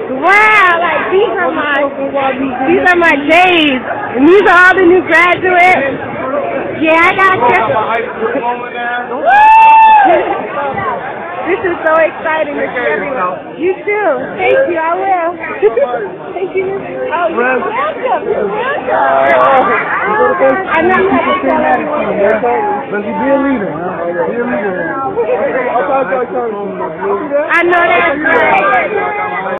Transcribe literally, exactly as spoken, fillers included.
Wow, like these are my these are my days. And these are all the new graduates. Yeah, I got you. This is so exciting to see everyone. You too. Thank you, I will. Thank you. Oh, you're welcome. You're welcome. I'm not going to tell everyone. But you be a leader, huh? Be a leader. I know that's right.